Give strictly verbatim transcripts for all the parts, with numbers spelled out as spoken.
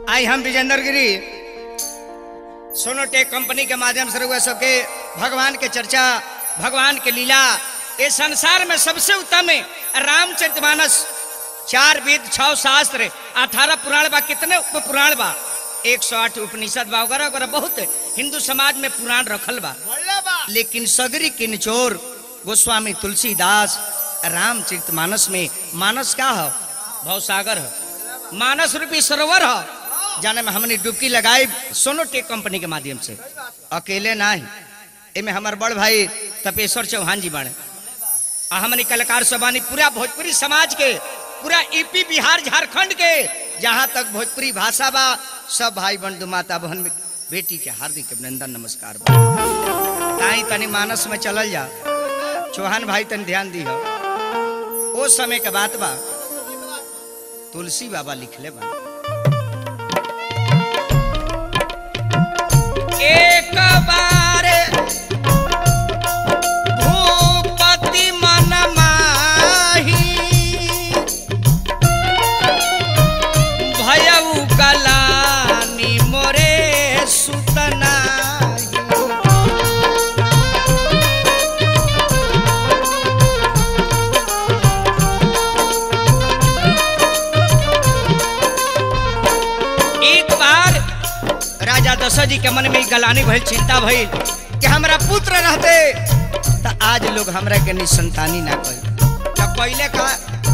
आई हम विजेंद्र गिरी सोनोटेक कंपनी के माध्यम से रहुआ सबके भगवान के चर्चा, भगवान के लीला, ये संसार में सबसे उत्तम है रामचरितमानस। चार वेद, छह शास्त्र, अठारह पुराण बा। कितने उप पुराण बा? एक सौ आठ उपनिषद बा वगैरह वगैरह। बहुत हिंदू समाज में पुराण रखल बा, लेकिन सगरी के निचोर गोस्वामी तुलसीदास रामचरितमानस में। मानस क्या है? भवसागर है, मानस रूपी सरोवर है, जाने में हमने डुबकी लगाई सोनोटेक कंपनी के माध्यम से। अकेले ना ही, इनमें हमारे बड़ भाई तपेश्वर चौहान जी बाणे, हमने कलाकार सबानी पूरा भोजपुरी समाज के, पूरा यूपी बिहार झारखंड के जहां तक भोजपुरी भाषा बा, सब भाई बंधु माता बहन बेटी के हार्दिक अभिनंदन नमस्कार बा। ताई तनी मानस में चलल जा। चौहान भाई तन ध्यान दी हो, ओ समय के बात बा। तुलसी बाबा लिखले बा, एक बार भूपति मन माही भयउ गलानी मोरे सुतना। एक बार राजा दशरथ जी के मन में गलानी भइल, चिंता भइल कि हमरा पुत्र रहते तो आज लोग हमरा के निसंतानी ना कही। तो पहले का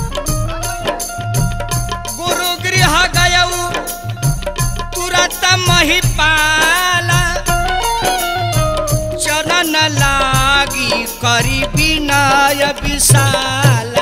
गुरु गृह गयऊ तुरत महिपाला, चरण लागी करी विनय विशाला।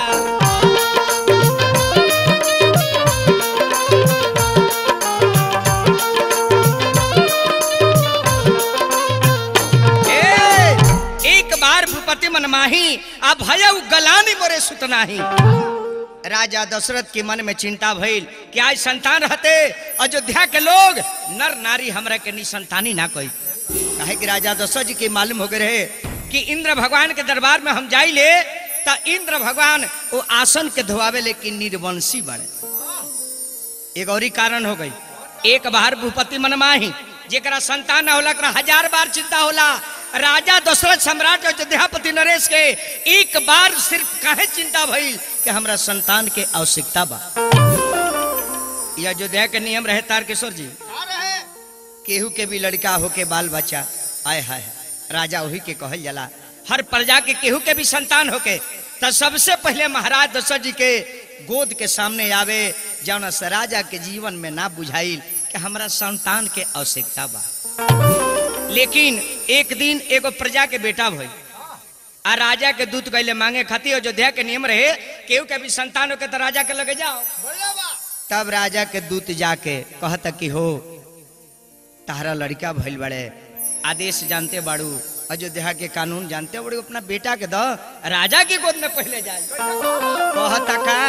भूपति मन माही आ भयउ गलानी मोरे सुतनाही। राजा दशरथ के मन में चिंता भइल कि आज संतान रहते अयोध्या के लोग नर नारी हमरा के निसंतानी ना कही। काहे कि राजा दशरथ जी के मालूम हो गए रहे कि इंद्र भगवान के दरबार में हम जाइले तो इंद्र भगवान वो आसन के धोआवे, लेकिन निर्वंशी बने। एक और ही कारण हो गई। एक बार भूपति मन माही जेकरा संतान न होला, हजार बार चिंता होला। राजा दशरथ सम्राट अयोध्यापति नरेश के एक बार सिर्फ काहे चिंता भइल कि हमरा संतान के आवश्यकता बा। यह अयोध्या के नियम रहे तारकेश्वर जी, केहू के भी लड़का हो के बाल बच्चा आए हाय राजा वही के कहल जाला। हर प्रजा के केहू के भी संतान होके तो सबसे पहले महाराज दशरथ जी के गोद के सामने आवे, जौन से राजा के जीवन में ना बुझाइल कि हमरा संतान के आवश्यकता बा। लेकिन एक दिन एगो प्रजा के बेटा भई आ राजा के दूत गईले मांगे खातिर। अयोध्या के नियम रहे केहू के भी संतान हो के तो राजा के लगे जाओ। तब राजा के दूत जाके कहता कि हो तारा लड़का भइल बड़े, आदेश जानते बाड़ू, अयोध्या के कानून जानते बड़े, अपना बेटा के दो राजा की गोद में पहले जाए। कहता का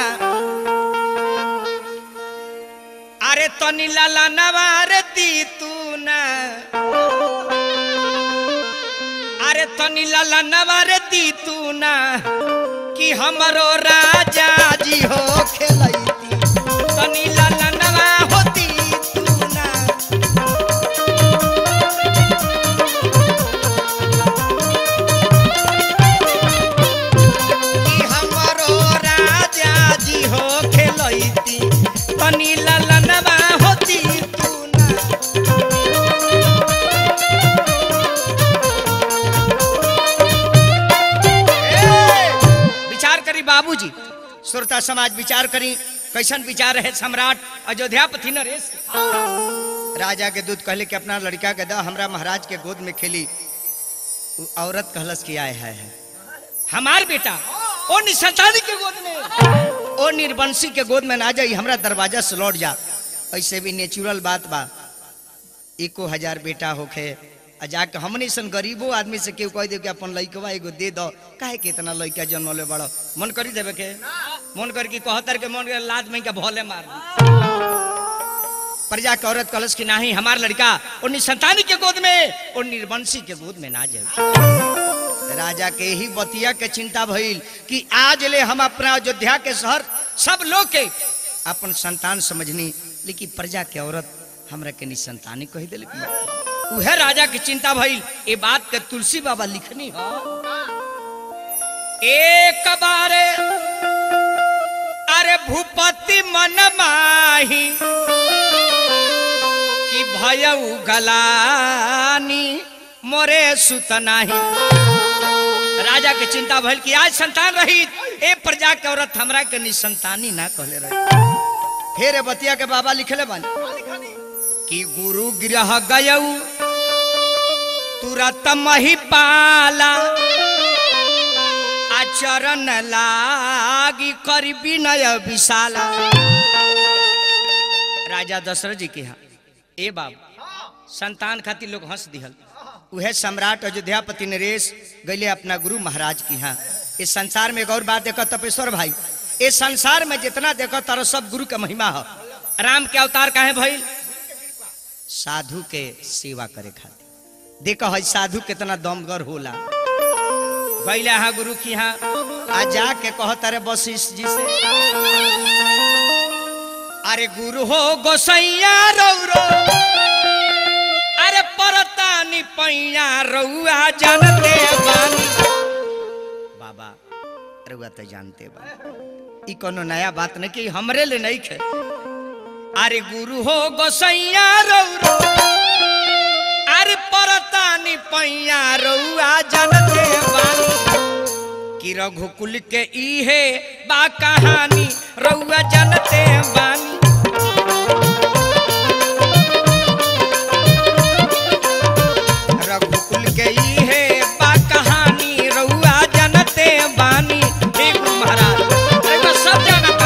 अरे तनी लाला नवारे दी तू ना, अरे तनी लाला नवारे दी तू ना कि हमरो राजा जी हो खेलैती। तनी लाला नवा होती तू ना, कि हमरो राजा जी हो खेलैती। तनी लाला नवा होती तू ना। विचार करी बाबूजी, श्रोता समाज विचार करी कैसन विचार है सम्राट अयोध्यापति नरेश। राजा के दूत कहले कि अपना लड़का के दा हमरा महाराज के गोद में खेली। औरत कहलस कि आए है हमार बेटा ओ निसंतानी के गोद में, ओ निर्वंशी के गोद में ना जाई, हमरा दरवाजा से लौट जा। ऐसे भी नेचुरल बात बा, एको हजार बेटा होखे जाके हमने सन गरीबो आदमी से केहू कह दे कि अपन लइकवा एगो दे दो। काहे के इतना लइका जन्मले बड़ो, मन करी देवे के? मन कर की कहतर के मन लाद में के भोले मार। प्रजा के औरत कलश की नहीं, हमार लड़का और निसंतानी के गोद में और निर्वंशी के गोद में ना जाए। राजा के ही बतिया के चिंता भइल कि आज ले हम अपना अयोध्या के शहर सब लोग के अपन संतान समझनी, लेकिन प्रजा के औरत हमरा के निसंतानी कह दिल उहे राजा की चिंता भइल। ये बात के तुलसी बाबा लिखनी हो एक बारे अरे भूपति मन माही कि भयऊ गलानी मोरे सुतनाही। राजा के चिंता भइल कि आज संतान रही ए प्रजा के औरत हमरा के निसंतानी ना कहले रही। फिर बतिया के बाबा लिखले बानी कि गुरु गृह गयऊ तुरत महिपाला आचरण लागी कर विनय विशाला। राजा दशरथ जी के यहाँ ए बाबू संतान खातिर लोग हंस दिहल। उहे सम्राट अयोध्यापति नरेश गए अपना गुरु महाराज की यहाँ। इस संसार में एक और बात देखो तपेश्वर भाई, इस संसार में जितना देखो तारो सब गुरु का महिमा हो। राम के अवतार काहे भइल? साधु के सेवा करे खातिर। देखो है साधु कितना दमगर होला। गईले हाँ गुरु की यहाँ आ जाके कहो तारे वशिष्ठ जी से अरे गुरु हो गोसैया रौरो अरे परतानी पैया रउआ जानते बानी। बाबा रउआ तो जानते बा ई कोनो नया बात नहीं कि हमरे ले नहीं खे। अरे गुरु हो गोसैया रौरो अरे परतानी पैया रउआ जानते बानी कि रघुकुल के इहे बा कहानी रउआ जानते बानी। रघुकुल के इहे बा कहानी रउआ जानते बानी। हे गुरु महाराज रउआ सब जानता।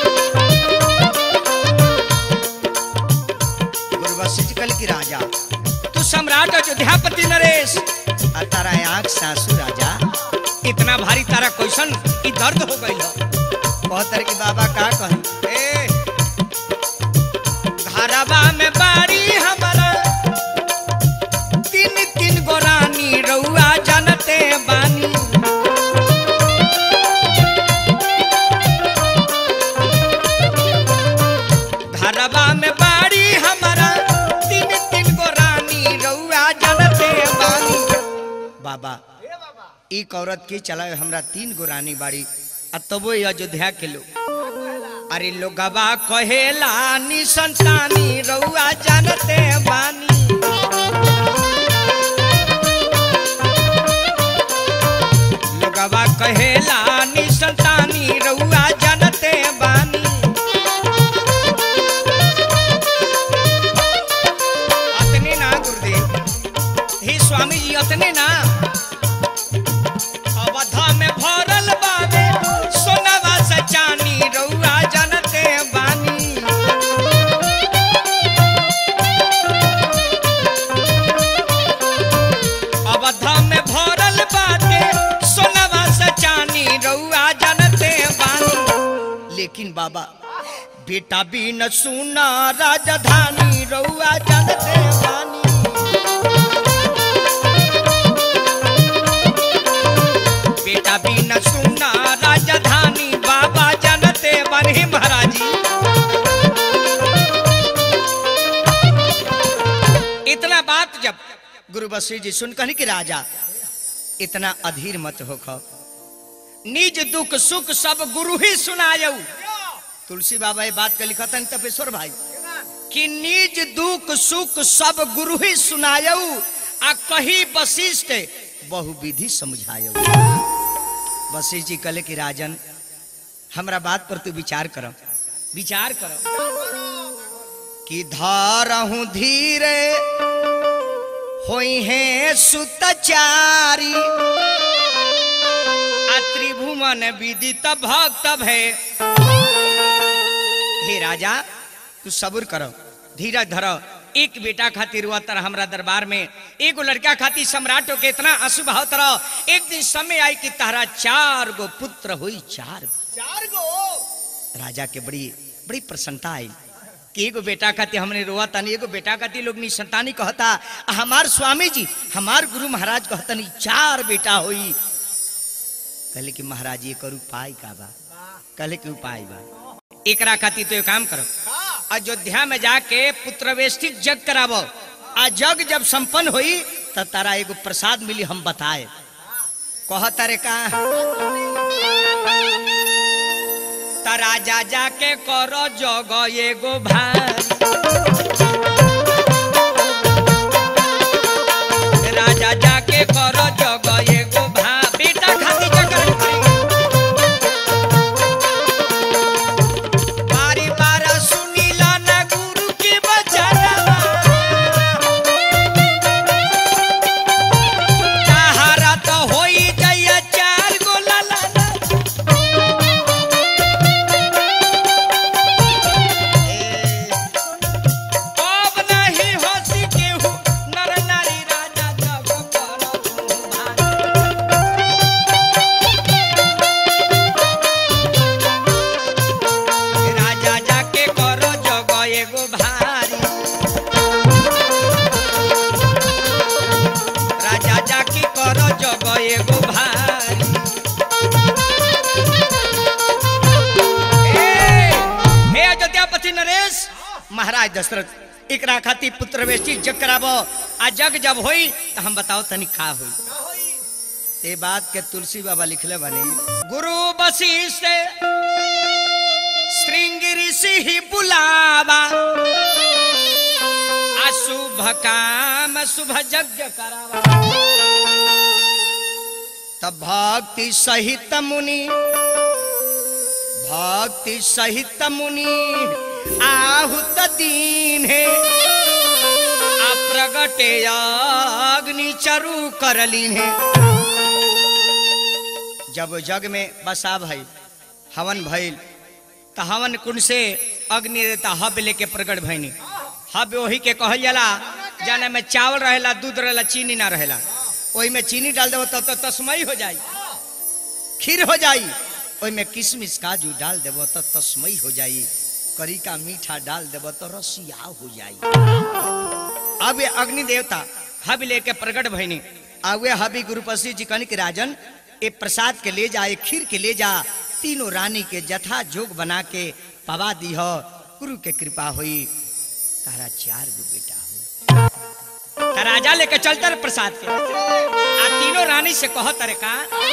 गुरु वशिष्ठ कल की राजा तू सम्राट अयोध्यापति नरेश आ तारा आँख सासू राजा इतना भारी तारा क्वेश्चन की दर्द हो गई बहुत तरह की बाबा का कही घरवा में बारी हमारा तीन तीन गोरानी रउआ जानते बानी। घरवा में बारी हमारा तीन तीन गोरानी रउआ जानते बानी। बाबा एक औरत के चला हमरा तीन गोरानी बाड़ी तबो अयोध्या के लोग अरे लोगवा कहेला निसंतानी रउआ जानते बानी। लोगवा कहेला निसंतानी रउआ जानते बानी। अतने ना गुरुदेव हे स्वामी जी अतने ना अवधा में भरल बाबे सोनावा सचानी रउआ जानते बानी। अवधा में भरल बाटे सोनावा सचानी रउआ जानते बानी। लेकिन बाबा बेटा भी न सुना राजधानी रउआ जानते बानी। बेटा भी न सुना राजधानी बाबा जानते बने महाराज। इतना बात जब गुरु वशिष्ठ जी सुन कहनी कि राजा इतना अधीर मत हो खो निज दुख सुख सब गुरु ही सुनायऊ। तुलसी बाबा ये बात का लिखा था तपेश्वर भाई कि निज दुख सुख सब गुरु ही सुनायऊ आ कही वशिष्ठ बहुविधि समझायऊ। वशिष्ठ जी कहले कि राजन हमरा बात पर तू विचार करो विचार करो कि धारहूं धीरे होई है सुतचारी आ त्रिभुवन विदित भक्त भय। हे राजा तू सब्र करो धीरज धरो। एक बेटा खातिर हुआ तर हमरा दरबार में एगो लड़का खातिर सम्राटों के इतना आंसू बहाव तरह एक दिन समय आई कि तारा चार गो पुत्र हुई। चार चार गो राजा के बड़ी बड़ी प्रसन्नता आई कि एगो बेटा खातिर हमने रोआ तानी एगो बेटा खातिर लोग निसंतानी कहता। हमार स्वामी जी हमार गुरु महाराज कहता नहीं चार बेटा हुई। कहले कि महाराज ये करू उपाय का बा? कहले कि उपाय बा एकरा खातिर तो काम करो अयोध्या में जाके पुत्रवेष्टि जग करावो। आ जग जब संपन्न हुई तो तारा एगो प्रसाद मिली, हम बताए कह तारे का राजा जाके करो जग एगो भाई, राजा जाके करो जग एगो भाई, बेटा खाती जगन बारी बार सुनीला न गुरु के बचनवा, ताहारा तो होई जाइया चार गो लाला, एगो भाई। हे अयोध्यापति नरेश महाराज दशरथ एकरा खाती पुत्रवेष्टि जग कराबो। आ जग जब होई तो हम बताओ तनी का होई। ते बात के तुलसी बाबा लिखले बनी, गुरु वशिष्ठ श्रृंगी ऋषि ही बुलावा, अशुभ काम शुभ यज्ञ करावा, तब भक्ति सहित मुनि भक्ति सहित मुनि आहुत दीन है, अप्रगटे अग्नि चरु करलीन है। जब जग में बसा भई हवन भइल तो हवन कुंड से अग्नि देता हब लेके प्रगट भइनी। हब वही के कहल जाला जाने में चावल रहेला, दूध रहेला, चीनी ना रहेला। ओई में चीनी डाल देबो तो, तो तस्मई हो जाई, खीर हो जाई। ओई में किशमिश काजू डाल देबो तो तस्मई हो जाई, करी का मीठा डाल देबो तो रसिया हो जाई। अब ये अग्नि देवता हब लेके प्रगट भइनी। आवे हबी गुरु वशिष्ठ जी कहनी कि राजन ए प्रसाद के ले जा, ए खीर के ले जा, तीनों रानी के जथा जोग बना के पवा दी हो, गुरु के कृपा हुई, तारा चार गो बेटा हो। राजा लेके चलता रहे प्रसाद के। आ तीनों रानी से कहो तरे का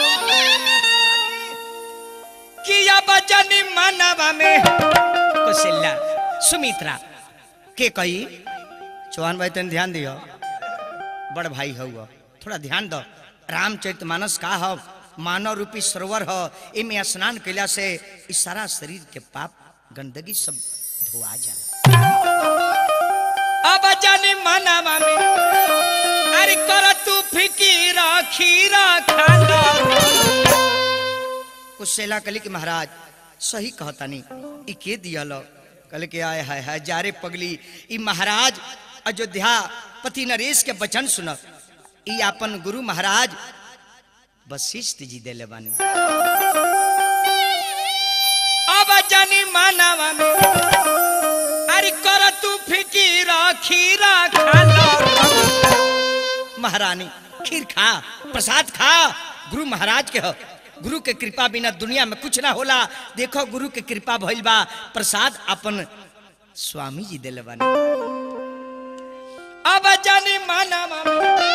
किया बचनी मानवा में कौशल्या सुमित्रा के कही, चौहान भाई तन ध्यान दियो, बड़ भाई हो थोड़ा ध्यान दो। रामचरितमानस का हो मानव रूपी सरोवर हो, इमे स्नान कैला से इस सारा शरीर के पाप गंदगी सब धोआ जाला। अब जानी मानवा में अरे कर तू फिकीरा खीरा खाना। कुशेला कली के महाराज सही कहता नहीं, ई के दिया लो? कल के आए हाय हाय जारे पगली, ई महाराज अयोध्या पति नरेश के वचन सुन, ई अपन गुरु महाराज वशिष्ठ जी देले बानी। अब जानी मानवा में अरे कर तू फिकीरा खीरा खाना। महारानी खीर खा, प्रसाद खा, गुरु महाराज के हो। गुरु के कृपा बिना दुनिया में कुछ ना होला। देखो गुरु के कृपा भइल बा, प्रसाद अपन स्वामी जी देले बानी। अब जानी मानवा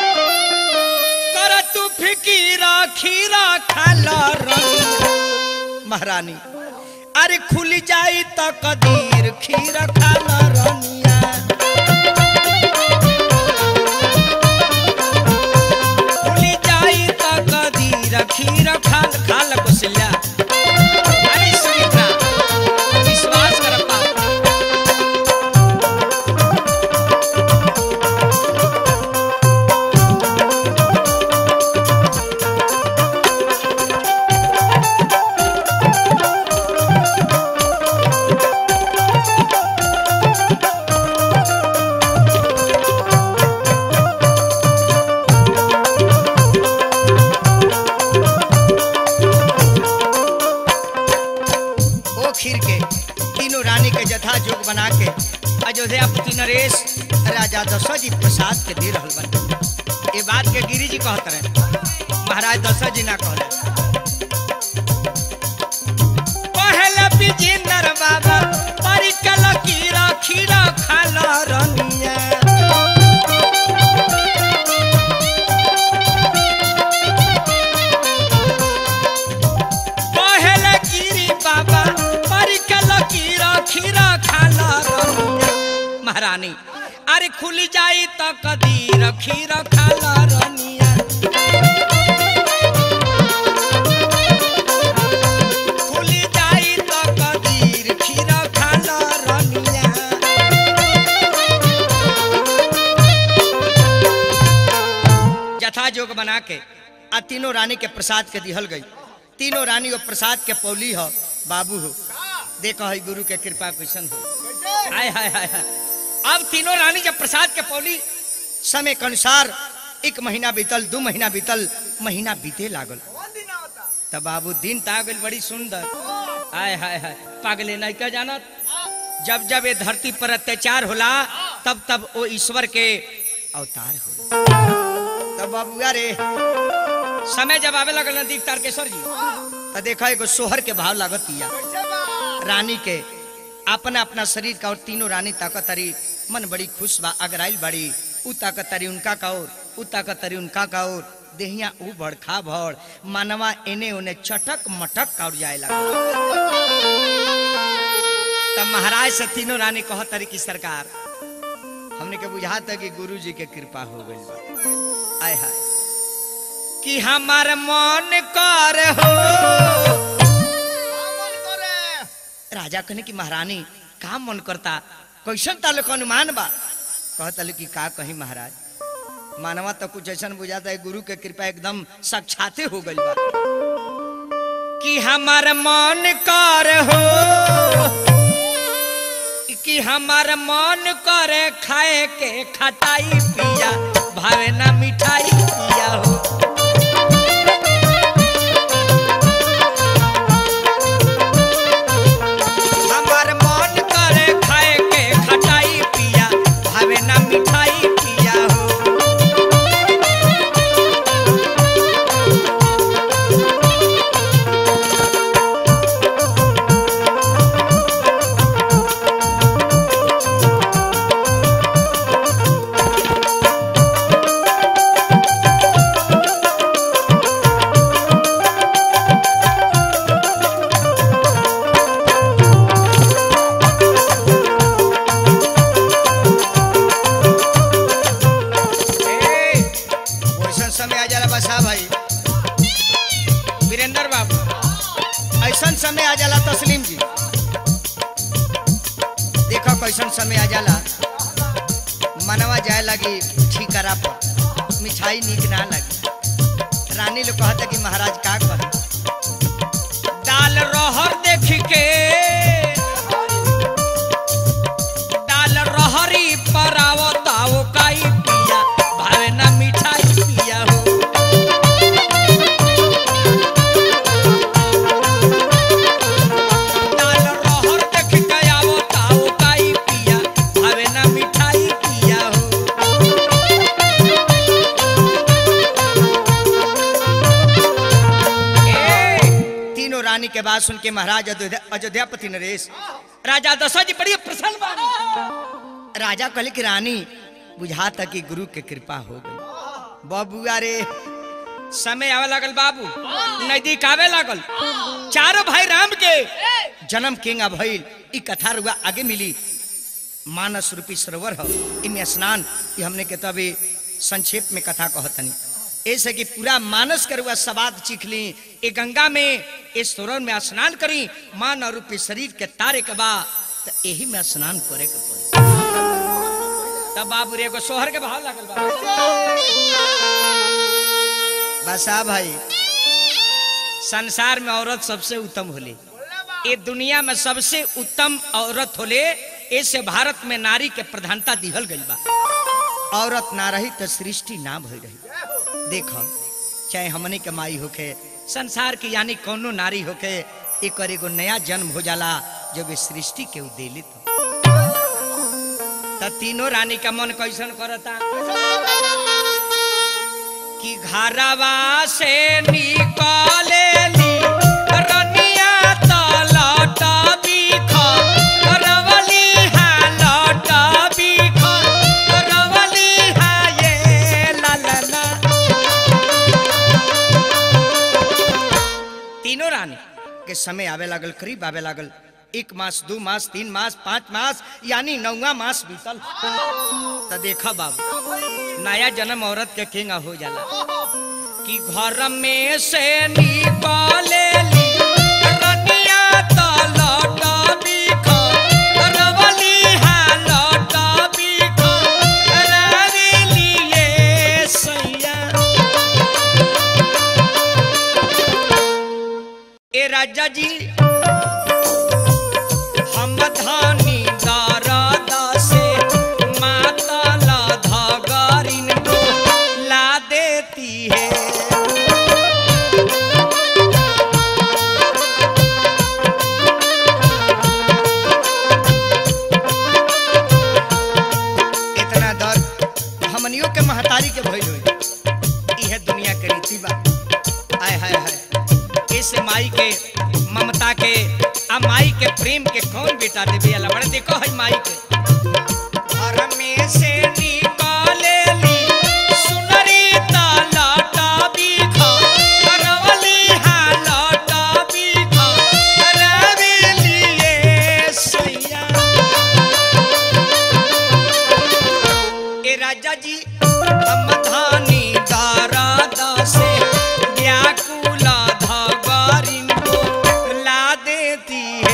कर तू फिकीरा खीरा खाला। महारानी अरे खुल जाई तो कदीर खीरा खाला रनिया। खुल जाई तो कदीर खीरा खाल खाल कुशल्या। अरे सुमित्रा विश्वास कर पा। जोग बना के अयोध्या पति नरेश राजा दशरथ जी प्रसाद के दे रहल बन। ये बात के गिरी जी कहत रहे, महाराज दशरथ जी ना कहले। पहला विजेंद्र बाबा परिकल कीरा खीरा खाला रनिया पहले गिरी बाबा परिकल खीरा खीरा खाला रनिया महारानी अरे खुली जाई तो कदीर खीरा खाला रनिया जोग बना के आ तीनों रानी के प्रसाद के दिहल गई। तीनों रानी और प्रसाद के पौली हो बाबू हो देखो है गुरु के कृपा कैसन हो हाय हाय हाय अब तीनों रानी जब प्रसाद के पौली समय के अनुसार एक महीना बीतल दो महीना बीतल महीना बीते लागल तब बाबू दिन तागल बड़ी सुंदर हाय हाय हाय पागले नहीं क्या जानत जब जब ये धरती पर अत्याचार होला तब तब वो ईश्वर के अवतार हो तब बाबू रे समय जब आवे लगल नदीक तारकेश्वर जी तो देखा एगो सोहर के भाव लागत या रानी के अपना अपना शरीर का और तीनों रानी ताकतरी मन बड़ी खुश बा अगराइल बड़ी उ ताकतरी उनका का और उ ताकतरी उनका का और देहिया उ बड़खा भड़ मानवा एने ओने चटक मटक का जाए लगा तब महाराज से तीनों रानी कहतरी की सरकार हमने के बुझाता कि गुरु जी के कृपा हो गई आय हाय कि हमार मन कर हो राजा कहने की महारानी का मन करता कैसन ताले को अनुमान बा कहता कि का कहीं महाराज मानवा तो कुछ ऐसा बुझाता है गुरु के कृपा एकदम साक्षाते हो गई बा कि हमार मन कर हो कि हमार मन करे खाए के खटाई पिया भावे ना मिठाई पिया हो हमार मन करे खाए के खटाई पिया भावे ना मिठाई पिया हो समय आ जाला तस्लीम जी देखो कैसन समय आ जाला मनवा जाए लगी ठीकरा पर मिठाई नीक ना लगी रानी लोग कहता कि महाराज का कहे दाल रहर देख के दाल रहरी परावताओ काई पिया भावे ना मिठाई पिया हो के बाद सुन के महाराज अयोध्यापति नरेश राजा दशरथ जी बड़ी प्रसन्न बानी राजा कहले कि रानी बुझाता कि गुरु के कृपा हो गई बबुआ रे समय आवे लागल बाबू नजदीक आवे लागल चारों भाई राम के जन्म केंगा भइल ई कथा रुआ आगे मिली मानस रूपी सरोवर हो इनमें स्नान ये हमने के तभी संक्षेप में कथा कहतनी ऐसे कि पूरा मानस करुआ सवाद चीख ली ए गंगा में इस सरोवर में स्नान करी मान रूपी शरीर के तारे के बाद तो यही में स्नान करे के पड़े तब बाबू रे को सोहर के भाव लागल बा बसा भाई संसार में औरत सबसे उत्तम होले ये दुनिया में सबसे उत्तम औरत होले ऐसे भारत में नारी के प्रधानता दिहल गई बा औरत ना रही तो सृष्टि ना भई रही देखो चाहे हमने के माई होके संसार की यानी कोनो नारी होके एक और एगो नया जन्म हो जाला जब सृष्टि के उदेलित हो त तीनों रानी का मन कैसन करता कि घरवा से निकाले ली रनिया तलट बिख रवली हाल समय आवे लागल, करीब आवे लागल। एक मास, दो मास, तीन मास, पांच मास, यानी नौवा मास बीतल। तो देखा बाबू, नया जन्म औरत के केंगा हो जाला कि घर में से निकाले ली रनिया तो लौटा बिखा रवली हा लौटा बिखा रावी लिए सैया। ए राजा जी हम धानी दारादा से माता ला धागारिन को ला देती है। इतना दर्द हमनियों के महतारी के भइल हुई। यह दुनिया के रीति बा। आय हाय हाय, इस माई के ममता के आ माई के प्रेम के कौन बेटा देवे अला बड़े। देखो है माई के घर में से निकाले ली सुनरी ता लौटा बिखा रवली हा लौटा बिखा रावी लिए सैया। ए राजा जी हम धानी दारादा से व्याकुला धागारिन को ला देती है।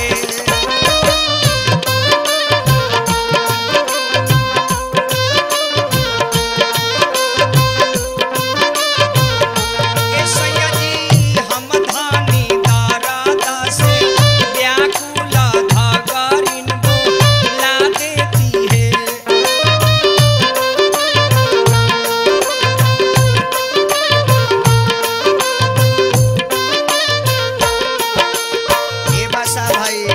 ए सैया जी हम धानी दारादा से व्याकुला धागारिन को ला देती है। ए बसा भाई,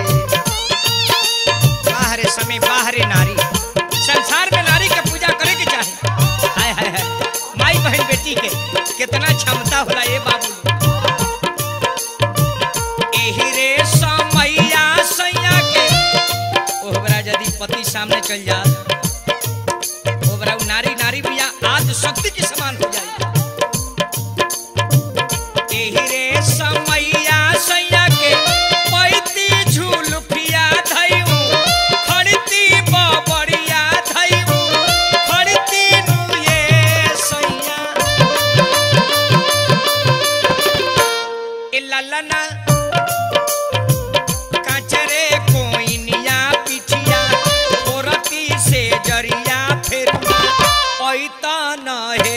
बाहरे समय बाहरे नारी, संसार में नारी के पूजा करे के चाहे। हाय हाय हाय, माई बहन बेटी के कितना क्षमता होला ए बाबू। एही रे समैया सैया के ओहरा यदि पति सामने चल जा ओहरा नारी नारी बिया आदि शक्ति के समान हो जाए। एही रे समैया सैया के पैती झुलफिया धइऊ खड़ती बबड़िया धइऊ खड़ती नु ये सैया। ए ललना काचरे कोइनिया पिठिया फोरती से जरिया फेरुआ पैता न है।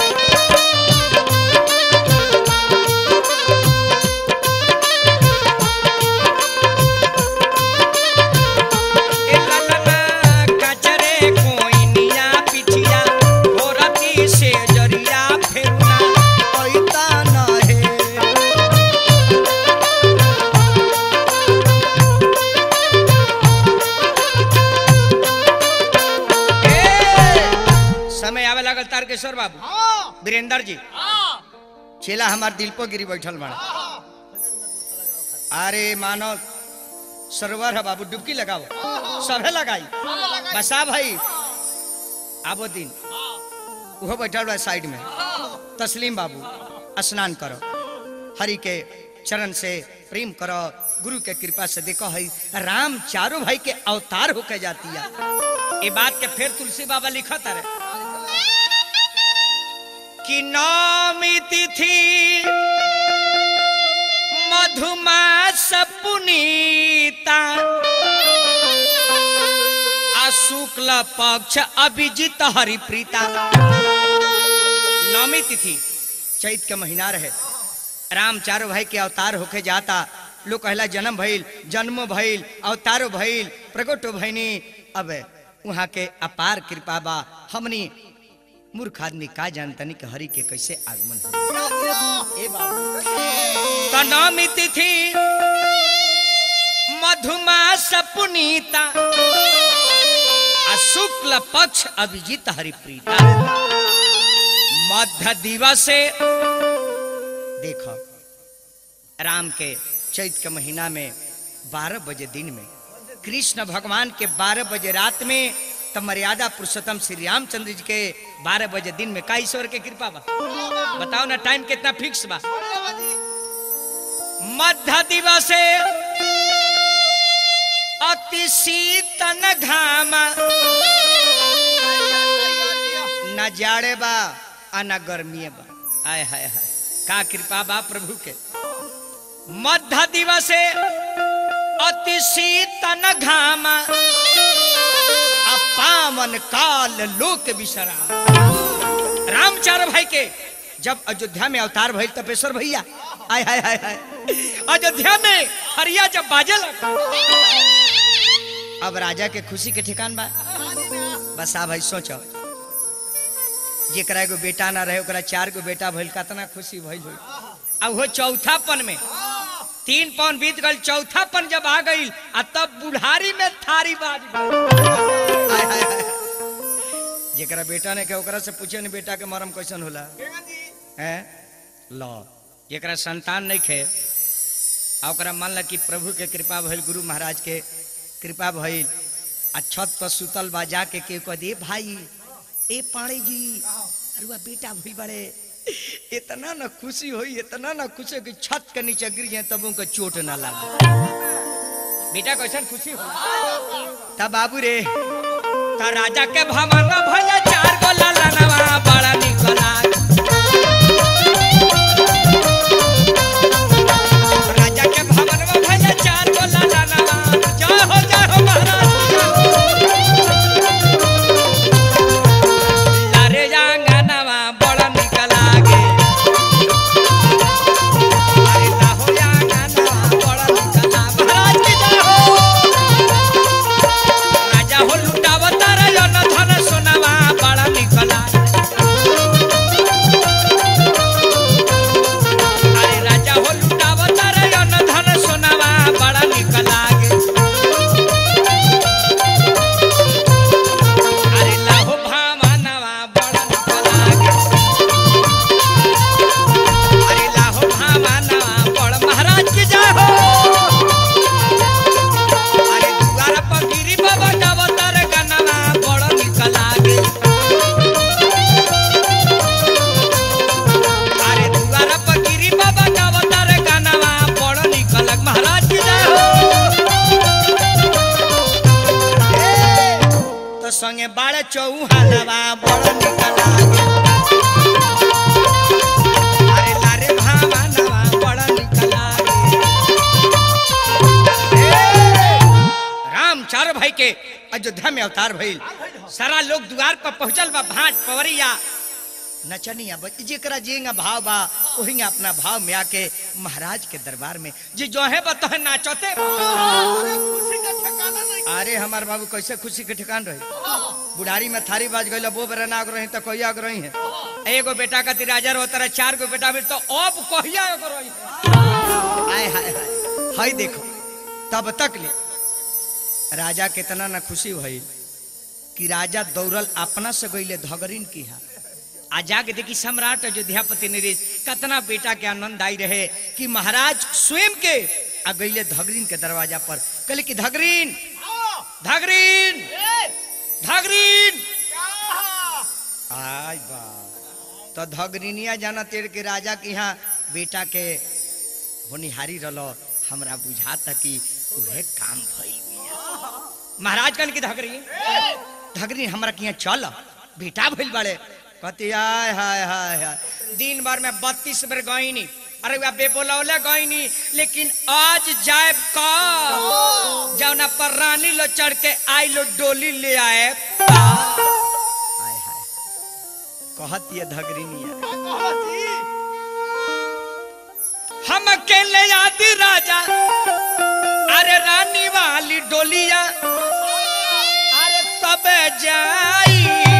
ए ललना काचरे कोइनिया पिठिया फोरती से जरिया फेरुआ पैता न है। समय आवे लागल तारकेश्वर बाबू, वीरेंद्र जी चेला हमार दिल पर गिरी बैठल बड़ा। अरे मानो सरोवर है बाबू, डुबकी लगाओ, सभे लगाई। बसा भाई आबो दिन वो बैठल बा साइड में। तस्लीम बाबू स्नान करो, हरि के चरण से प्रेम करो, गुरु के कृपा से देखो है राम चारों भाई के अवतार होके जाती है। ये बात के फिर तुलसी बाबा लिखत है कि नौमी तिथि मधुमास पुनीता आ शुक्ल पक्ष अभिजित हरिप्रीता। नौमी तिथि चैत के महीना रहे, राम चारों भाई के अवतार होके जाता। लोग कहला जन्म भइल, जन्म भइल, अवतारो भइल, प्रगटो भइनी। अब वहाँ के अपार कृपा बा। हमनी मूर्ख आदमी का जानतनी कि हरि के कैसे आगमन हो। ए बाबू तो नौमी तिथि मधुमास पुनीता आ शुक्ल पक्ष अभिजित हरिप्रीता। मध्य दिवसे देखो राम के चैत के महीना में बारह बजे दिन में, कृष्ण भगवान के बारह बजे रात में, तब मर्यादा पुरुषोत्तम श्री रामचंद्र जी के बारह बजे दिन में। का ईश्वर के कृपा बा? बताओ ना, टाइम कितना फिक्स बा? मध्य दिवसे अति शीतन घाम न जाड़े बा आ न गर्मी बा। आय हाय हाय का कृपा बा प्रभु के। मध्य दिवसे अति शीतन घाम पावन काल लोक विश्राम। रामचार भाई के जब अयोध्या में अवतार भइल तपेश्वर भैया आय हाय हाय हाय अयोध्या में हरिया जब बाजे लगा अब राजा के खुशी के ठिकान बा। बस आ भाई सोचो जेकरा एगो बेटा ना रहे ओकरा चार गो बेटा भइल कितना खुशी भइल होई। अब वो चौथापन में तीन पौन बीत गल चौथापन जब आ गई आ तब बुढ़ारी में थारी बाज गई। जेकरा बेटा ने के ओकरा से पूछे ने बेटा के मरम कैसन होला हैं लो जेकरा संतान नहीं खे आ ओकरा मान ला कि प्रभु के कृपा भइल गुरु महाराज के कृपा भइल आ छत पर सुतल बा जाके के कह दे भाई ए पाड़े जी अरुआ बेटा भइल बड़े इतना ना खुशी हुई इतना ना खुशी कि छत के नीचे गिर जाए तब उनको चोट ना लगे। बेटा कैसन खुशी हो तब बाबू रे ता राजा के भवन भैया चार गो लालनवा बड़ा निक लाग। राजा के भवन भैया चार गो लालनवा जय हो जय हो महाराज लारे आंगनवा बड़ा निक लागे। अरे लाहो आंगनवा बड़ा निक लागे महाराज की जय हो। राजा हो लुटावता रे अन धन सोनावा बड़ा निक लागे। अरे राजा हो लुटावता रे अन धन सोनावा बड़ा निक लागे। अरे लाहो भावनवा बड़ा निक लागे। अरे लाहो भावनवा बड़ा महाराज की जय हो। अरे दुआर पर गिरी बाबा गावता रे गानवा बड़ा निक लागे। अरे दुआर पर गिरी बाबा गावता रे गानवा बड़ा निक लाग महाराज की जय हो। तो संगे बाड़े चौहानवा बड़ा निक लागे। अरे लारे भावनवा बड़ा निक लागे। राम चार भाई के अयोध्या में अवतार भइल सारा लोग द्वार पर पहुंचल बा भाट पवरिया नचनिया जेकरा जेंगा भाव बा ओहिंगा अपना भाव में आके महाराज के दरबार में जे जो है बा तोहे नाचते। अरे हमार बाबू कैसे खुशी के ठिकान रही बुढ़ारी में थारी बाज गई वो बेरा नाग रही तो कहिया अग रही है। एगो बेटा का तिराजर होता रहे चार गो बेटा भी तो अब कहिया अग रही है। आय हाय हाय हाय देखो तब तक ले राजा कितना ना खुशी भइल कि राजा दौड़ल अपना से गईले धगरीन की हा आ जाके देखी सम्राट अयोध्यापति नरेश कितना बेटा के आनंद आई रहे कि महाराज स्वयं के आ गईले धगरीन के दरवाजा पर कहले कि धगरीन धगरीन धगरीन आय बा तो धगरीनिया जाना तेर के राजा के यहाँ बेटा के होनिहारी रलो हमरा बुझाता कि उहे काम भइल महाराज कन की धगरीन धगरीन हमरा के यहाँ चल बेटा भइल बड़े कहती आय हाय हाय हाय दिन भर में बत्तीस बेर गईनी अरे वह बेबोलौले गईनी लेकिन आज जाए का जौना पर रानी लो चढ़ के आई लो डोली ले आए हाय हाय कहती है धगरीनिया हम अकेले आदि राजा अरे रानी वाली डोलिया अरे तब जाई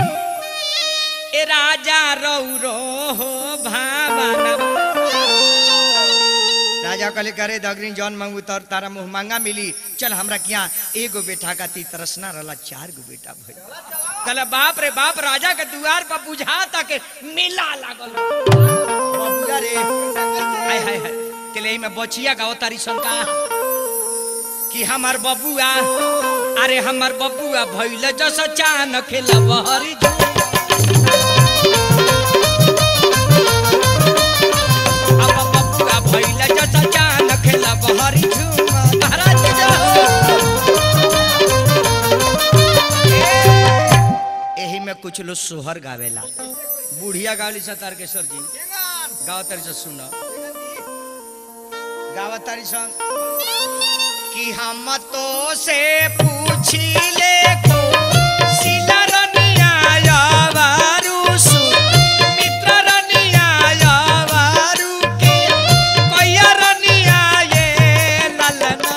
ए राजा रौरो हो भावना। राजा कहले करे धगरीन जौन मांगू तर तारा मुंह मांगा मिली चल हमरा किया एगो बेटा का ती तरसना रला चार गो बेटा भइल। कहले बाप रे बाप राजा के द्वार पर बुझाता के मेला लागल बबुआ रे हाय हाय हाय केले में बचिया गाओ तारी शंका कि हमार बबुआ अरे हमार बबुआ भइल जस चान खेलब हरी अब बबुआ भइल जस चान खेल में कुछ लोग सोहर गावेला, बुढ़िया गावली सा तारकेश्वर जी गाव तारी से सुनो गावा तारी सन कि हम तो से पूछी ले को सिला रनिया यावारू सु मित्र रनिया यावारू के कोया रनिया ये ललना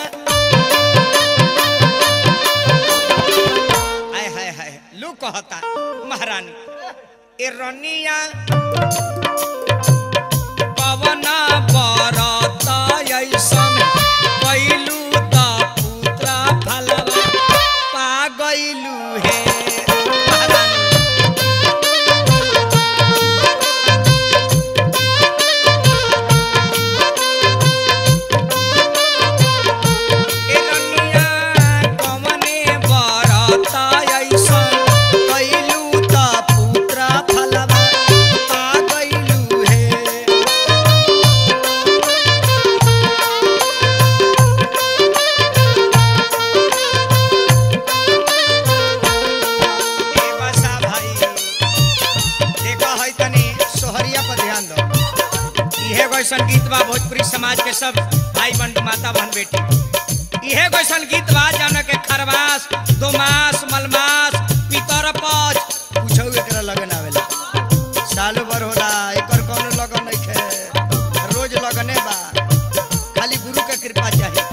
आय हाय हाय लू कहता महारानी ए रनिया पवना बरता ऐसन कैलू द पुत्रा फलवा पा गइलू हे ए रनिया कवने बरता ऐसन कैलू द पुत्रा फलवा पा गइलू हे संगीत बा भोजपुरी समाज के सब भाई बंधु माता बहन बेटी इहे कोई संगीत बा जान के खरवास दो मास मलमास पितर पच पूछो एकरा लगन आवेला सालो भर होला एकर कोनो लगन नहीं है रोज लगने बा खाली गुरु के कृपा चाहिए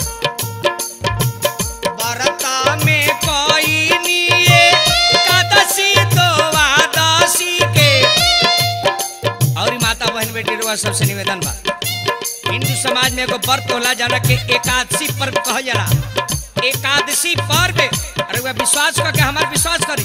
बरता में कोई निये कादसी तो वादसी के और माता बहन बेटी रुआ सबसे निवेदन बा हिंदू समाज में एगो व्रत होला जाना के एकादशी पर्व कहल जाला एकादशी पर्व अरे वह विश्वास करके हमार विश्वास करी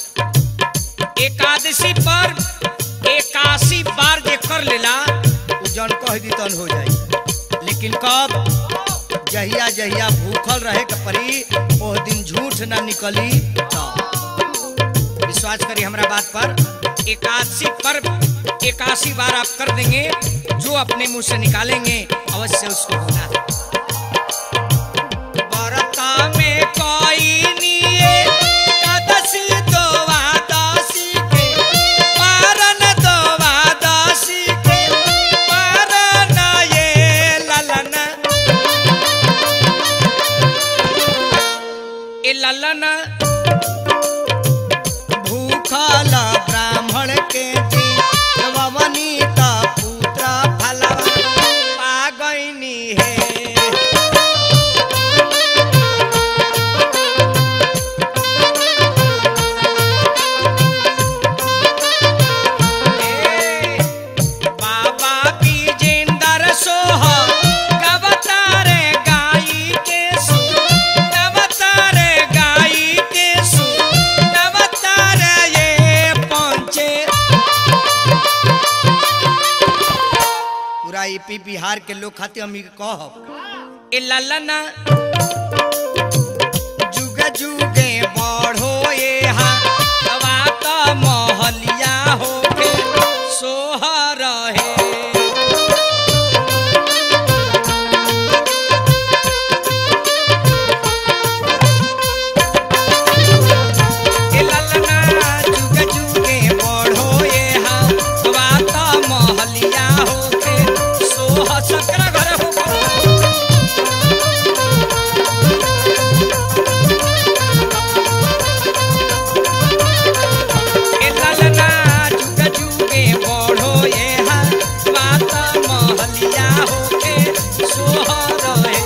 एकादशी पर्व एकासी बार जे कर लेला उ जन कह दी तन हो जाई लेकिन कब जहिया जहिया भूखल रहे के परी ओ दिन झूठ ना निकली विश्वास करी हमरा बात पर एकादशी पर्व एकासी बार आप कर देंगे जो अपने मुंह से निकालेंगे अवश्य उसको होना बरता में कोई निये कादसी तो वादसी के पारन तो वादसी के पारन ये ललना ए ललना भूखल ब्राह्मण के वनिता पुत्र फलवा पा गइनी है बाबा विजेंद्र सोह गवतार गाई के सु गवतार गाई के सु गवतार ये पहुंचे पूरा यूपी बिहार के लोग खाते हम कहब ए ललना जुग जुगे बढ़ो ये हाथ महलिया हो के सोहर है ए ललना जुग जुगे बढ़ो ये हाथ महलिया हो के सोह सकरा घर हो ए ललना जुग जुगे बढ़ो ये हाथ महलिया हो के सोह रहे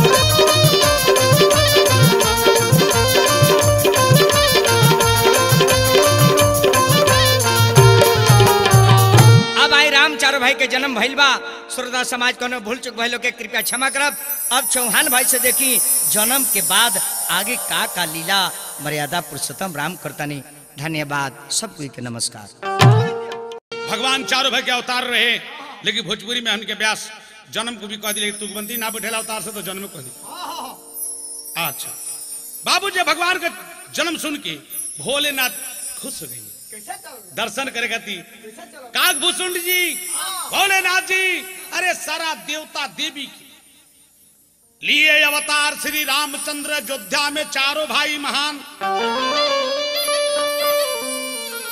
अब आई राम चारो भाई के जन्म भइल बा श्रोता समाज कोनो भूल चुक भइलो के कृपया क्षमा करब अब चौहान भाई से देखी जन्म के बाद आगे का का लीला मर्यादा पुरुषोत्तम राम करतानी धन्यवाद सब कोई के नमस्कार भगवान चारों भाई के अवतार रहे लेकिन भोजपुरी में उनके व्यास जन्म को भी कह दी लेकिन तुकबंदी ना बैठेला अवतार से तो जन्म कह दी अच्छा बाबू जी भगवान का जन्म सुन के भोलेनाथ खुश हो गई दर्शन करे गति काकभूषण जी भोलेनाथ जी अरे सारा देवता देवी की लिए अवतार श्री रामचंद्र अयोध्या में चारों भाई महान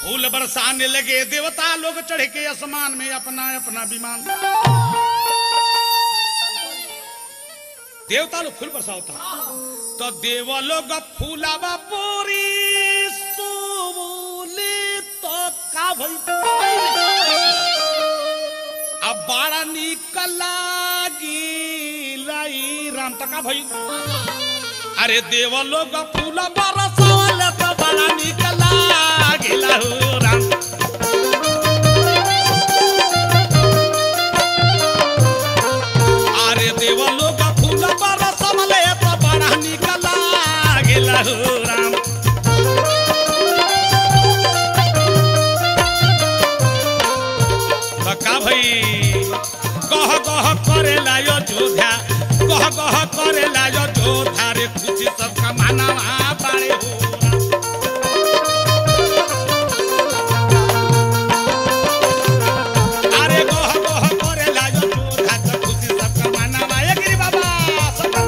फूल बरसाने लगे देवता लोग चढ़ के आसमान में अपना अपना विमान। देवता लोग फूल बरसाता तो देव लोग फूलावा पूरी सोले तो का भई अब बाड़ा निकला लाई राम तका भई। अरे देव लोग फूल बरसाले तो बाड़ा निकला गिला हो राम। अरे देव लोग फूल बरसाले तो बाड़ा निकला गिला हो राम। तका भई कह कह करे लायो जोधा कह कह करे लायो जोधा रे खुशी सबका मानवा बाड़े हो। अरे कह कह करे लायो जोधा तो खुशी सबका मानवा ये गिरी बाबा सबका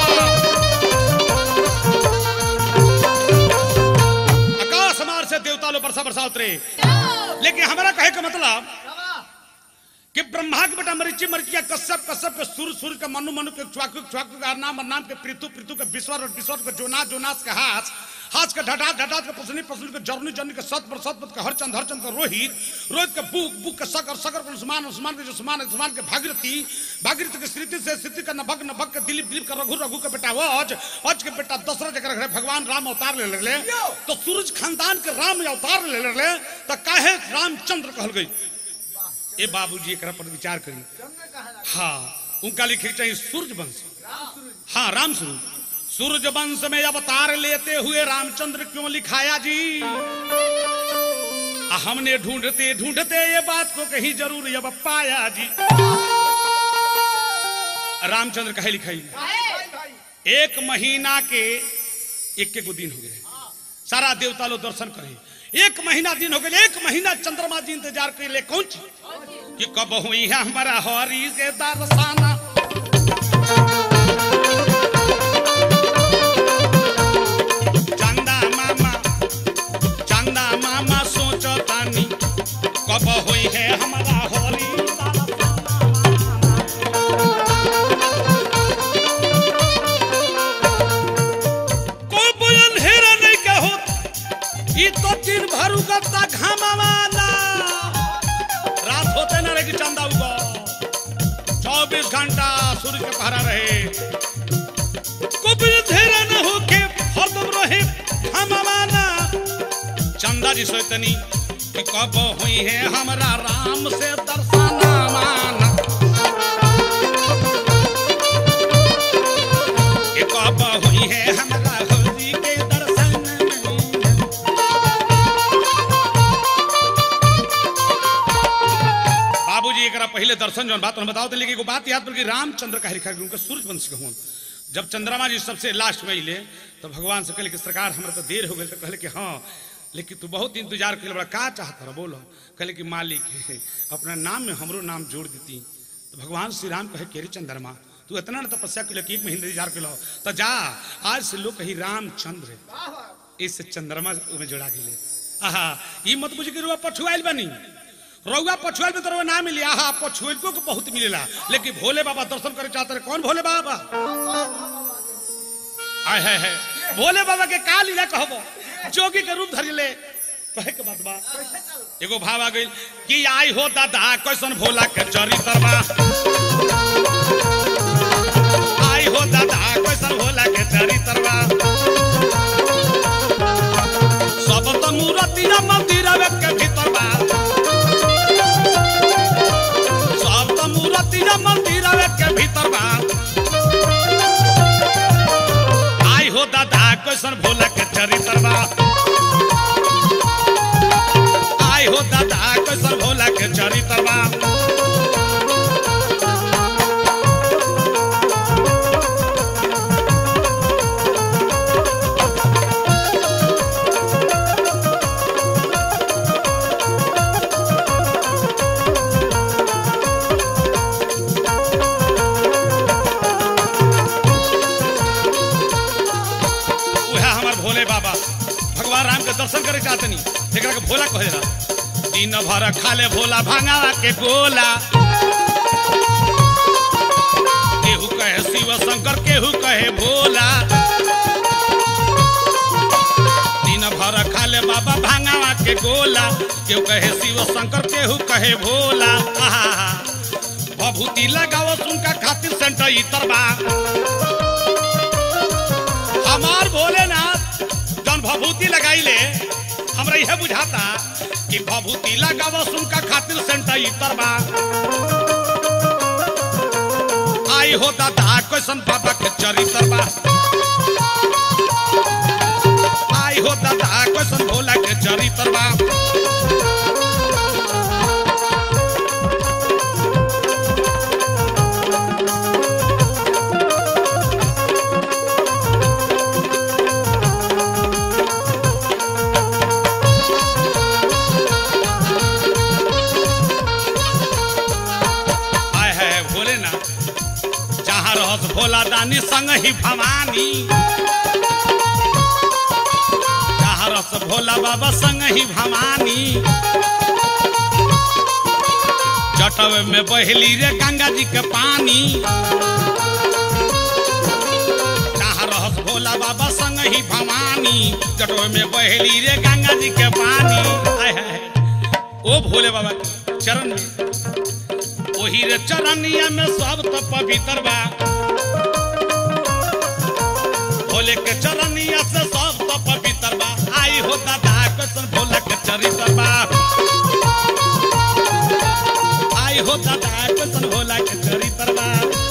आकाश मार से देवता लो बरसा बरसा उतरे। लेकिन हमारा कहे का मतलब कि ब्रह्मा के बेटा मरीचि मरीचिया कश्यप कश्यप के सुर सुर के मनु मनु के च्वाकु च्वाकु के नाम नाम के पृथु पृथु के विश्वर और विश्वर के जोनास जोनास के हास हास के ढटात ढटात के पसनी पसनी के जरनी जरनी के सत पर सत के हरचंद हरचंद के रोहित रोहित के बुक बुक के सकर सकर के उस्मान उस्मान के जो उस्मान उस्मान के भागीरथी भागीरथी के स्थिति से स्थिति का नभक नभक के दिलीप दिलीप का रघु रघु के बेटा वज वज के बेटा दशरथ जकर घरे भगवान राम अवतार ले ले तो सूरज खानदान के राम अवतार ले ले तो काहे रामचंद्र कहल गई। ए बाबूजी एक पर विचार करी। हाँ उनका लिखे चाहिए सूर्य वंश। हाँ राम स्वरूप सूर्य वंश में अवतार लेते हुए रामचंद्र क्यों लिखाया जी। आ हमने ढूंढते ढूंढते ये बात को कहीं जरूर अब पाया जी। रामचंद्र कहे लिखाई एक महीना के एक के दिन हो गए सारा देवता लोग दर्शन करे। एक महीना दिन हो गए एक महीना चंद्रमा जी इंतजार कर ले कौन कि कब हुई है हमारा हरी के दर्शाना। चंदा मामा चंदा मामा सोचो तानी कब हुई है हमारा हरी कोई बोलन हेरा नहीं कहो ये तो दिन भर उगता घामावाला रात होते न रहे कि चंदा उगो चौबीस घंटा सूर्य के पहरा रहे कुछ धेरा न हो के हरदम रहे घामावाला। चंदा जी सोचतनी कि कब हुई है हमारा राम से दर्शना माना कि कब हुई है हमारा हरि के दर्शन। बाबूजी एक पहले दर्शन जो बात बताओ तो लेकिन बात याद पड़ गई रामचंद्र का लिखा उनका सूर्य वंश के हुआ जब चंद्रमा जी सबसे लास्ट में ले तो भगवान से कहले कि सरकार हमरा तो देर हो गई तो कहले कि हाँ लेकिन तू बहुत इंतजार कर बड़ा का चाहता रहा बोलो कहले कि मालिक है अपना नाम में हमरो नाम जोड़ देती तो भगवान श्री राम कहे केरी चंद्रमा तू इतना न तपस्या कर एक महीने इंतजार कर लो तो जा आज से लोग कही रामचंद्र इस चंद्रमा में जोड़ा के ले। आहा ये मत बुझ के रुआ पछुआल बनी रउआ पछुआल में तो ना मिली। आहा पछुआल को बहुत मिलेला लेकिन भोले बाबा दर्शन करे चाहते रहे। कौन भोले बाबा आय है, है भोले बाबा के का लीला कहबो जोगी के रूप धरि ले कहे के बात बा एगो भाव आ गइल कि आई हो दादा कैसन भोला के चरित्रवा आई हो दादा कैसन भोला के चरित्रवा सब तो मूर्ति मंदिर के भीतर बा सब तो मूर्ति मंदिर के भीतर बा आई हो दादा कैसन भोला के चरित्रवा आई हो दादा कैसन भोला के चरित्रवा दर्शन करे चाहते नहीं एकरा के भोला कहे रहा दिन भर खाले भोला भांगावा के गोला केहू कहे शिव शंकर केहू कहे भोला दिन भर खाले बाबा भांगावा के गोला केहू कहे शिव शंकर केहू कहे भोला भभूति लगाओ सुनका खातिर सेंटर इतर बा हमार भोलेनाथ जन भभूति लगाइले हमरा यह बुझाता कि भभूति लगाओ सुनका खातिर सेंटर इतर बा आई हो दादा कैसन बाबा के चरित्र बा आई हो दादा कैसन भोला के चरित्र बा भोला दानी संग ही भवानी जहाँ रस भोला बाबा संग ही भवानी जटवे में बहली रे गंगा जी के पानी जहाँ रस भोला बाबा संग ही भवानी जटवे में बहली रे गंगा जी के पानी आए है ओ भोले बाबा चरण में वही रे चरनिया में सब तो पवित्र बा भोले के चरनिया से सब तो पवित्र बा आई हो दादा कैसन भोला के चरित्र बा आई हो दादा कैसन भोला के चरित्र बा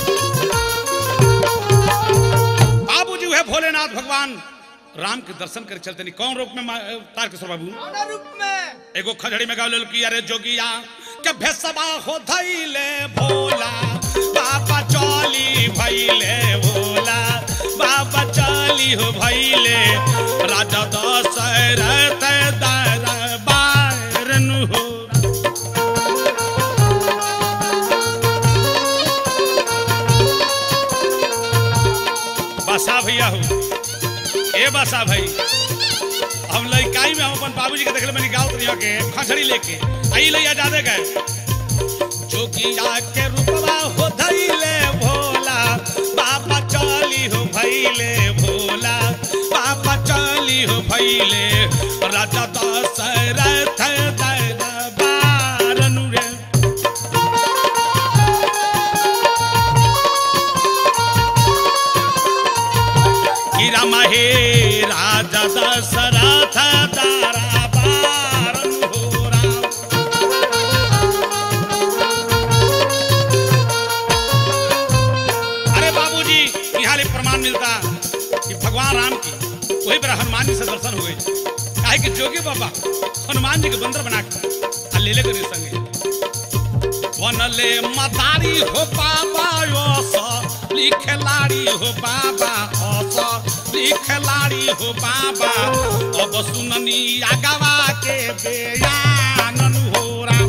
बाबूजी है भोलेनाथ भगवान राम के दर्शन कर चलते नहीं कौन रूप में तारकेश्वर बाबू रूप में एगो खजड़ी में गावल की अरे जोगिया के भेसबा हो धइले भोला बाबा चली भइले भोला बाबा चली हो भइले राजा दशरथ दरबार नु हो बसा भैया हो ए बसा भाई हम लइकाई में हम अपन बाबूजी के देखले मनी गावत रहियो के खंचड़ी लेके आई लइया जादे गए जोगिया के रूपवा हो धइले भोला बाबा चली हो भइले भोला बाबा चली हो भइले राजा दशरथ दरबार नु रे गिरा महे राजा दशरथ दरबार नु हो राम अरे बाबूजी यहाँ ले प्रमाण मिलता कि भगवान राम की वही पर हनुमान जी से दर्शन हुए काहे कि जोगी बाबा हनुमान जी के बंदर बना के ले ले करे संगे बनले मदारी हो बाबा ओस लिखलाड़ी हो बाबा ओस लिखलाड़ी हो बाबा अब सुननी आगवा के बयान हो राम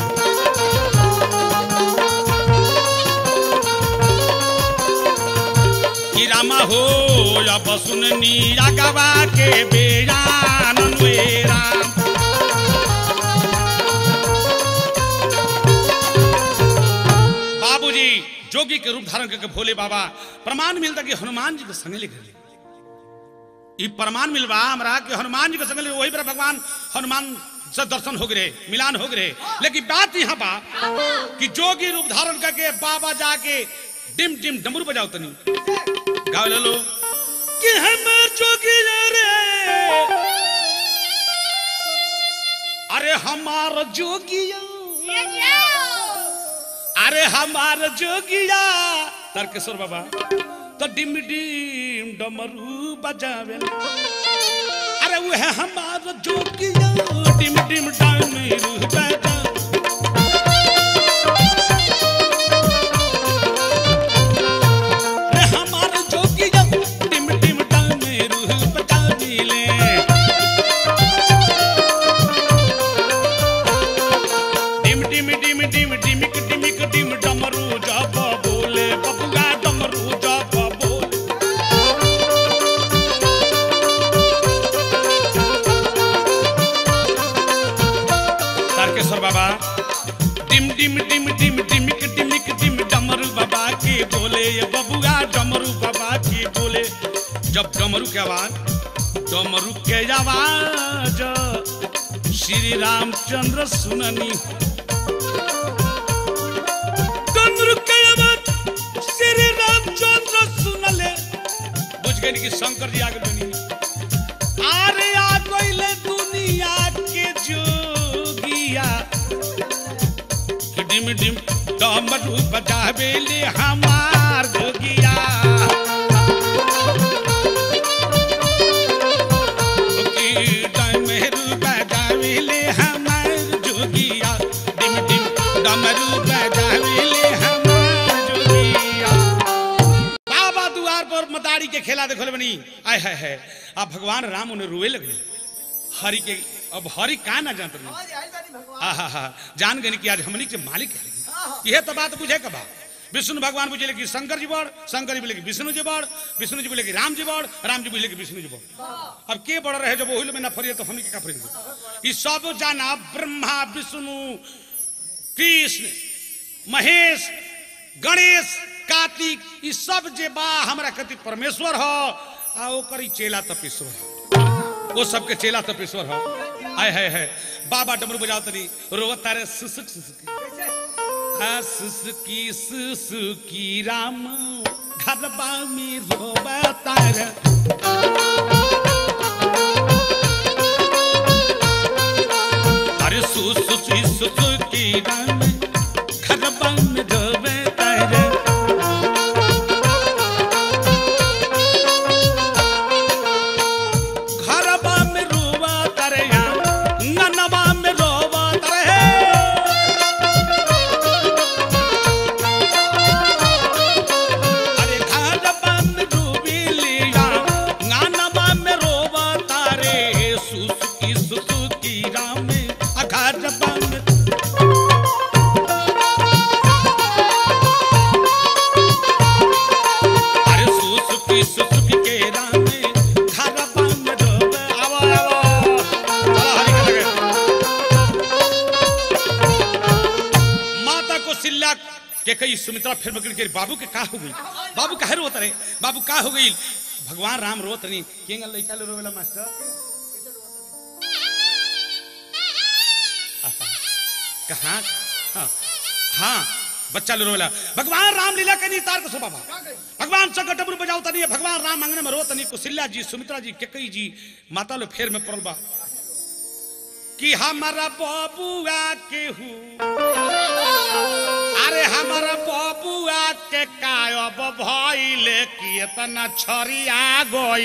कि रामा हो अब सुननी आगवा के बयान वे राम जोगी के रूप धारण करके भोले बाबा प्रमाण मिलता कि हनुमान जी के संग ले गए ये प्रमाण मिलवा हमरा कि हनुमान जी के संग ले वही पर भगवान हनुमान से दर्शन हो गए मिलान हो गए लेकिन बात यहाँ बा कि जोगी रूप धारण करके बाबा जाके डिम डिम डमरू बजाओ तनी गाओ ले लो कि हम जोगी रे अरे हमार जोगिया अरे हमार जोगिया तारकेश्वर बाबा तो डिम डिम डमरू बजावे अरे वो है हमार जोगिया डिम डिम डमरू बजा अरे हमार जोगिया डिम डिम डमरू बजाविले डिम डिम डिम डिम डिमिक डिमिक डिम डमरू जब बोले बबुआ डमरू जब बोले बाबा डिम डिम डिम डिम डिमिक डिमिक डिम डमरू बाबा की बोले ये बबुआ डमरू बाबा की बोले। जब डमरू के आवाज डमरू के आवाज श्री रामचंद्र सुननी। डमरू के आवाज श्री रामचंद्र सुनले। बुझ गए कि शंकर जी आगे दुनिया अरे आ गइले दुनिया के जोगिया। डिम डिम डमरू बजावेले हमार जोगिया। डमरू बजावेले हमार जोगिया। डिम डिम डमरू बजावेले हमार जोगिया। बाबा द्वार पर मदारी के खेला देखो बनी आय है, है। अब भगवान राम उन्हें रोए लगे हरि के। अब हरि का ना जानते हाँ हाँ जान गए कि आज हमनी के मालिक है। यह तो बात बुझे कबा विष्णु भगवान बुझे कि शंकर जी बड़, शंकर जी बोले कि विष्णु जी बड़, विष्णु जी बोले कि राम जी बड़, राम जी बोले कि विष्णु जी बड़। अब के बड़ रहे जब ओहिल में ना फरिए तो हमनी के का फरिए। ये सब जाना ब्रह्मा विष्णु कृष्ण महेश गणेश कार्तिक ये सब जे बा हमरा कति परमेश्वर हो आ ओकर चेला तपेश्वर हो। वो सबके चेला तपेश्वर हो। आय है, है। बाबा डमरू बजाओ तनी रोवता रे सुसुक सुसुकी सुसुकी सुसुकी राम घरबा में रोवता रे। अरे सुसुकी सुसुकी राम घरबा में रोवता रे। कई सुमित्रा फिर बकरी के बाबू के का हो गई। बाबू काहे रोत रहे बाबू का हो गई। भगवान राम रोत नहीं केंगा लइका ले रोवेला मास्टर कहां हाँ, हाँ बच्चा ले रोवेला। भगवान राम लीला के नहीं तार को बाबा भगवान संकट डमरू बजाओ तनी। भगवान राम आंगन में रोत नहीं कुशिल्या जी सुमित्रा जी केकई जी माता लो फेर में पड़ल बा कि हमारा बाबूआ के हूँ। अरे हमारा बाबूआ के कायब भइले कि इतना छरिया गई।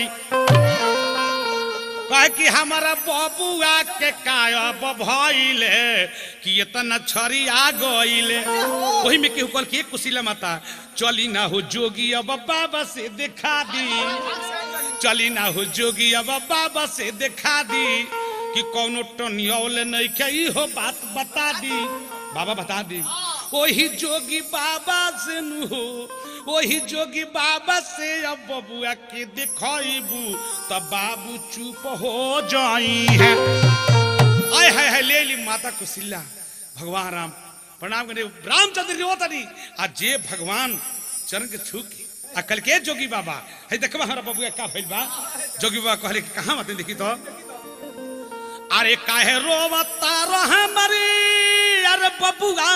कहे कि हमारा बाबूआ के कायब भइले कि इतना छरिया गइले। वही में केहू कहल कि कुशिला माता चली ना हो जोगी अब बाबा से दिखा दी। चली ना हो जोगी अब बाबा से दिखा दी कि कौनो टनियौल नहीं के हो बात बता दी। बाबा बता दी वही जोगी बाबा से नु हो वही जोगी बाबा से अब बबुआ के दिखाईबू तब बाबू चुप हो जाई है। आय है, है ले ली माता कुशिला भगवान राम प्रणाम करे रामचंद्र रोतनी आज जे भगवान चरण के छू के अकल के जोगी बाबा है देखबा हमारा बबुआ का भइल बा। जोगी बाबा कहले कि कहां मत देखी तो अरे काहे रोवता रह मरी अरे बबुआ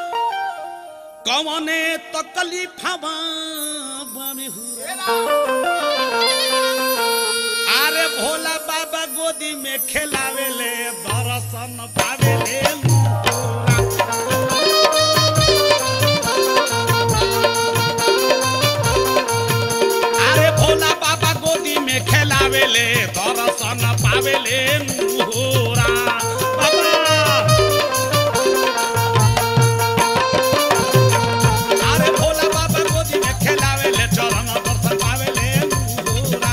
कौने तकलीफा में अरे भोला बाबा गोदी में खेलावेले दर्शन पावेले। अरे भोला बाबा गोदी में खेलावेले दर्शन पावेले मुहोरा। अरे भोला बाबा गोदी में खेलावेले चरण दर्शन पावेले मुहोरा।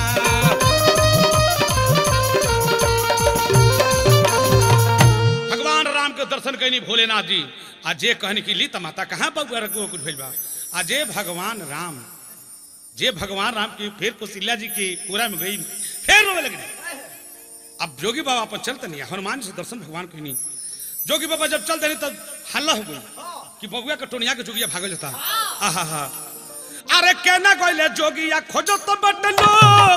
भगवान राम के दर्शन कहीं भोलेनाथ जी आज जे कहने की ली माता कहाँ बबुआ रखो कुछ भइल बा। आज जे भगवान राम जे भगवान राम की फिर कुशिल्या जी की पूरा में गई फिर रोवे लगे। अब जोगी बाबा अपन चलते नहीं हनुमान जी से दर्शन भगवान कहीं नहीं जोगी बाबा जब चल देनी तो हल्ला हो गई कि बबुआ के टोनिया के जोगिया भागल जाता। आहा हा अरे कहना कोइले जोगिया खोजो तो बट लोग,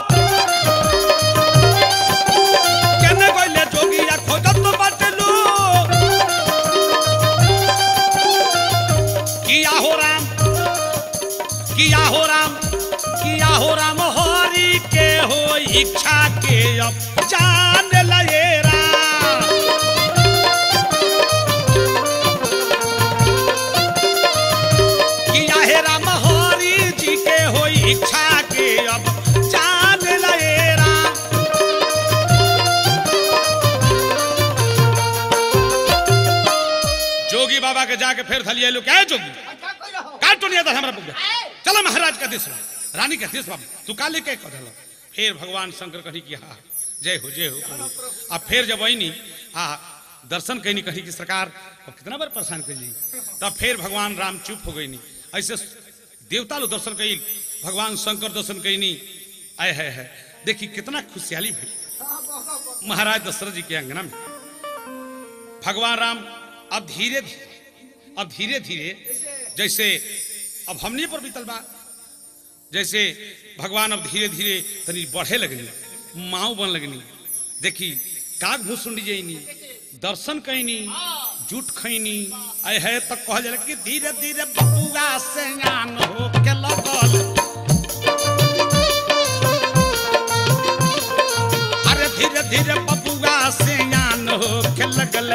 कहना कोइले जोगिया खोजो तो बट लोग। किया हो राम किया हो राम किया हो राम हरि के हो इच्छा के अब जान लये राम। किया है राम हरि जी के हो इच्छा के अब जान लये राम। जोगी बाबा के जाके फिर थलिए लो क्या जोगी का टोनिया था हमरा बुक चलो महाराज का देश रानी का देश बाबू तू का लेके कदल। फिर भगवान शंकर कही कि हाँ जय हो जय हो। अब फिर जब वही हाँ दर्शन कहीं कही कि सरकार अब कितना बार परेशान कर ली। तब फिर भगवान राम चुप हो गई नहीं। ऐसे देवता लोग दर्शन कही भगवान शंकर दर्शन कही नहीं आए है, है। देखिए कितना खुशहाली भाई महाराज दशरथ जी के अंगना में भगवान राम अब धीरे धीरे अब धीरे धीरे जैसे अब हमने पर बीतल बा जैसे भगवान अब धीरे धीरे तनी बढ़े लगनी माऊ बन लगनी। देखी काग भूसुंडी जईनी दर्शन कैनी जूठ खैनी आए है तक कह जाला कि धीरे धीरे बबुआ से ज्ञान हो के लगल। अरे धीरे धीरे बबुआ से ज्ञान हो के लगल।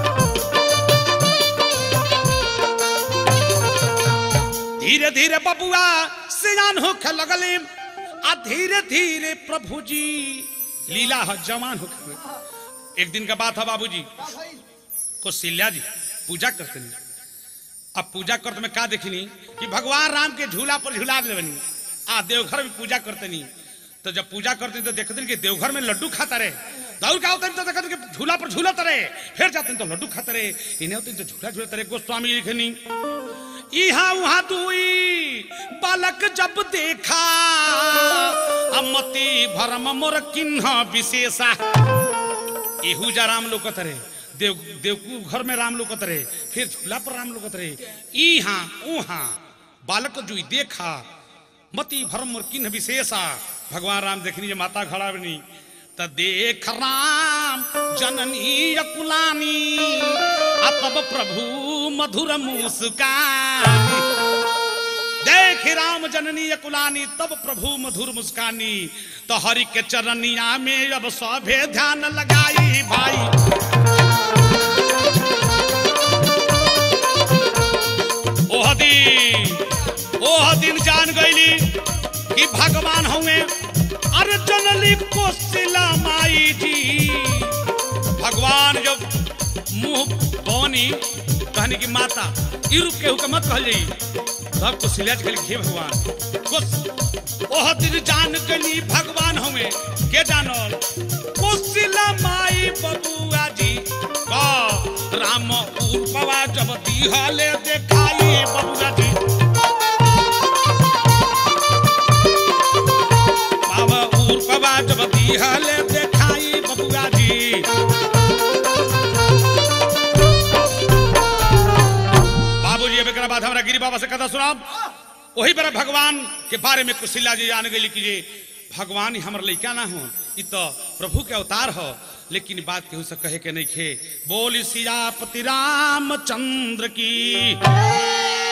धीरे धीरे बबुआ सियान होके लगले आ धीरे धीरे प्रभु जी लीला है जवान होके। एक दिन का बात है बाबूजी कौशल्या जी पूजा करते नहीं। अब पूजा करते में का देखनी कि भगवान राम के झूला पर झूला लेवनी आ देवघर में पूजा करते नहीं। तो जब पूजा करते तो देखते कि देवघर में लड्डू खाता रहे दौड़ का होता तो देखते कि झूला पर झूलते रहे फिर जाते तो लड्डू खाते रहे इन्हें होते तो झूला झूलते रहे। गोस्वामी लिखनी इहा उहा दुई बालक जब देखा अमति भरम मोर किन्ह विशेषा। एहू जा राम लोकत रहे देव देवकू घर में राम लोकत रहे फिर झूला पर राम लोकत रहे। इहा उहा बालक जुई देखा मति भरम मोर किन्ह विशेषा। भगवान राम देखनी माता खड़ा बनी त देख राम जननी अकुलानी तब प्रभु मधुर मुस्कानी। देख राम जननी अकुलानी तब प्रभु मधुर मुस्कानी। तो हरि के चरनिया में अब सभे ध्यान लगाई भाई। ओह दिन ओह दिन जान गईली कि भगवान हुए अरे जनली कोशिला माई जी। भगवान जब मुंह बोनी कहने की माता ई रूप के हुक्म मत कह जाई सब को सिलाज के लिए भगवान कुछ ओह दिन जान गली भगवान हमें के जानल कोशिला माई बबुआ जी का राम उर्पवा जब दिहले देखाई बबुआ जी। बाबा उर्पवा जब दिहले देखाई बबुआ जी। बाद हमारा गिरी बाबा से कथा सुना वही पर भगवान के बारे में कुशिला जी जान गई कि भगवान ही हमारे लड़का ना हो इ तो प्रभु के अवतार हो। लेकिन बात केहू से कहे के नहीं खे। बोल सियापति रामचंद्र की